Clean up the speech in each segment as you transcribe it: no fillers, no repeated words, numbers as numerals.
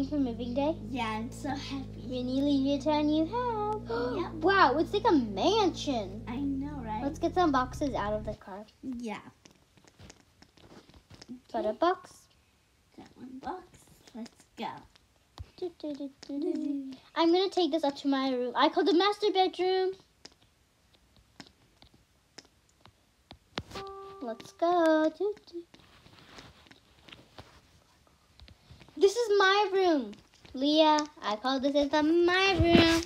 for moving day? Yeah, I'm so happy. When you leave your town, you have. Yep. Wow, it's like a mansion. I know, right? Let's get some boxes out of the car. Yeah. Got a box. Got one box. Let's go. I'm gonna take this up to my room. I call the master bedroom. Let's go. This is my room. Leah, I call this is my room.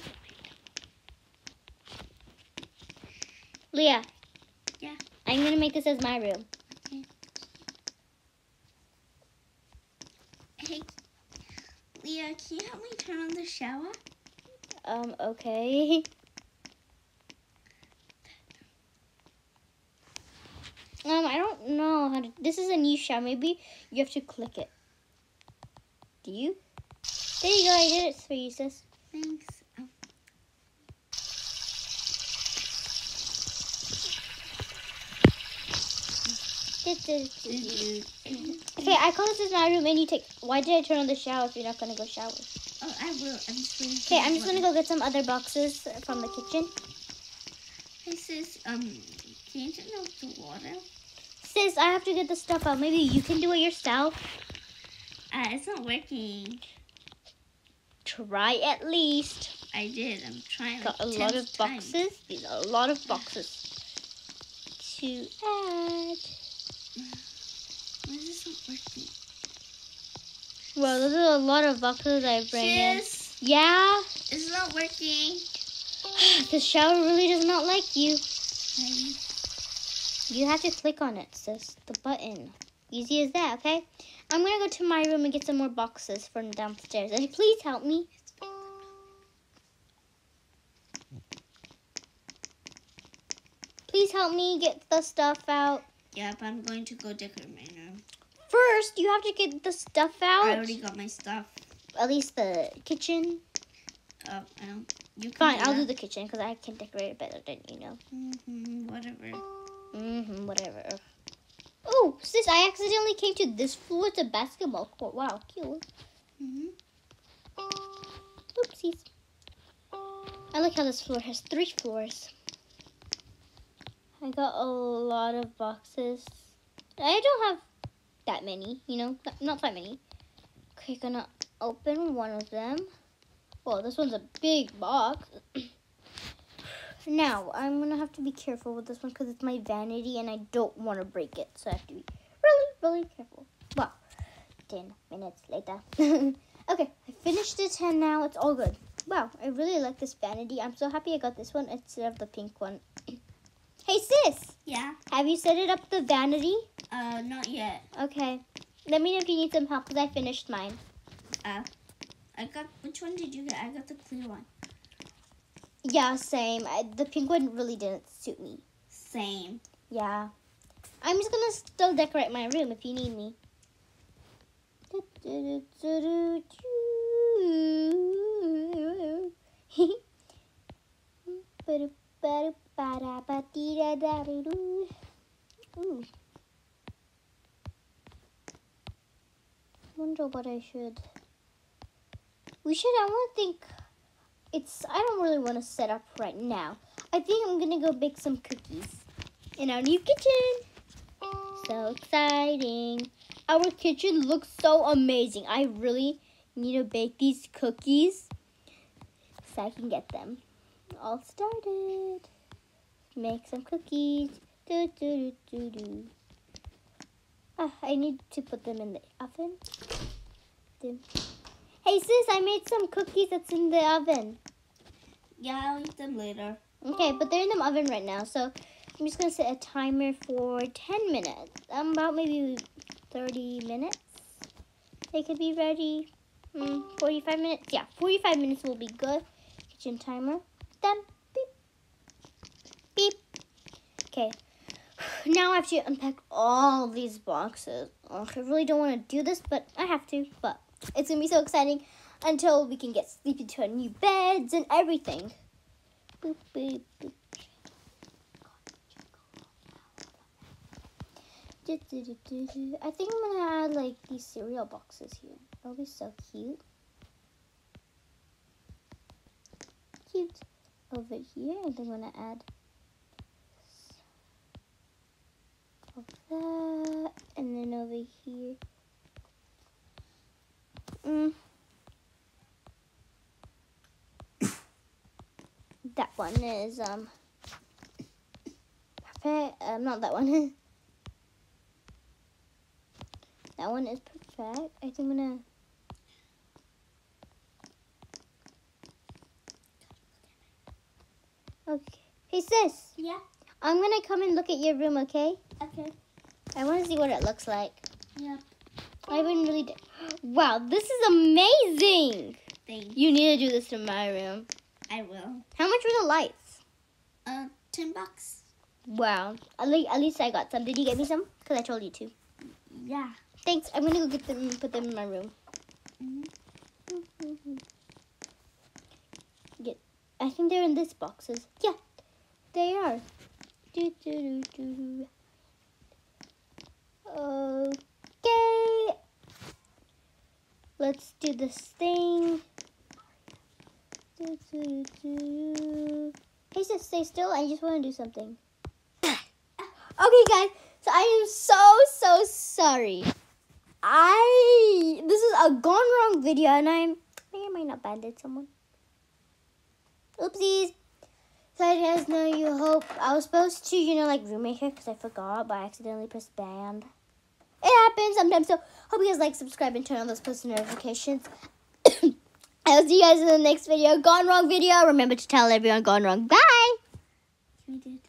Leah. Yeah. I'm gonna make this as my room. Okay. Hey, Leah, can you help me turn on the shower? Okay. I don't know how to. This is a new shower. Maybe you have to click it. Do you? There you go. I did it for you, sis. Thanks. Oh. Okay, I call this as my room, and you take. Why did I turn on the shower if you're not gonna go shower? Oh, I will. I'm just waiting. Okay, I'm just gonna go get some other boxes from the kitchen. Hey sis, can you turn off the water? Sis, I have to get the stuff out. Maybe you can do it yourself. It's not working. Try at least. I did. I'm trying. Got like a 10 lot of times. boxes. These are a lot of boxes to add. Why is this not working? Well, those are a lot of boxes I bring in. Sis, Yeah, it's not working. the shower really does not like you. I- You have to click on it, sis. The button. Easy as that, okay? I'm gonna go to my room and get some more boxes from downstairs. And please help me. Please help me get the stuff out. Yep, I'm going to go decorate my room. First, you have to get the stuff out. I already got my stuff. At least the kitchen. I don't. You can Fine, do I'll that. do the kitchen because I can decorate it better than you know. Whatever. Whatever. Oh, sis, I accidentally came to this floor. It's a basketball court. Wow, cute. Oopsies. I like how this floor has 3 floors. I got a lot of boxes. I don't have that many, you know, not that many. Okay, gonna open one of them. Well, this one's a big box. Now, I'm going to have to be careful with this one because it's my vanity and I don't want to break it. So I have to be really, really careful. Wow, 10 minutes later. Okay, I finished it and now it's all good. Wow, I really like this vanity. I'm so happy I got this one instead of the pink one. Hey, sis, Yeah. have you set it up the vanity? Not yet. Okay, let me know if you need some help because I finished mine. I got. Which one did you get? I got the clear one. Yeah, same. The pink one really didn't suit me. Same. Yeah. I'm just gonna still decorate my room if you need me. Ooh. Wonder what I should. I want to think. I don't really want to set up right now. I think I'm gonna go bake some cookies in our new kitchen. So exciting. Our kitchen looks so amazing. I really need to bake these cookies so I can get them all started. Make some cookies. I need to put them in the oven. Hey sis, I made some cookies that's in the oven. Yeah, I'll eat them later. Okay, but they're in the oven right now, so I'm just gonna set a timer for 10 minutes. About maybe 30 minutes. They could be ready. 45 minutes. Yeah, 45 minutes will be good. Kitchen timer. Done. Beep. Beep. Okay. Now I have to unpack all these boxes. Oh, I really don't want to do this, but I have to. But it's gonna be so exciting until we can get sleep into our new beds and everything. Boop, boop, boop. I think I'm gonna add like these cereal boxes here. That'll be so cute. cute. Over here, and I'm gonna add of that, and then over here. That one is perfect. Not that one. That one is perfect. I think I'm gonna. Okay. Hey sis. Yeah. I'm gonna come and look at your room, okay? Okay. I want to see what it looks like. Yeah. I haven't really. Wow, this is amazing. Thanks. You need to do this in my room. I will. How much were the lights? $10. Wow. At least I got some. Did you get me some? Because I told you to. Yeah. Thanks. I'm gonna go get them and put them in my room. I think they're in this boxes. Yeah, they are. Okay. Let's do this thing. Hey sis, stay still. I just want to do something. Okay guys, so I am so sorry. This is a gone wrong video, and I might not banded someone. Oopsies. So I guys know you hope. I was supposed to, like roommate her because I forgot, but I accidentally pressed band. It happens sometimes. So hope you guys like, subscribe, and turn on those post notifications. I'll see you guys in the next video. Gone wrong video. Remember to tell everyone gone wrong. Bye. We did.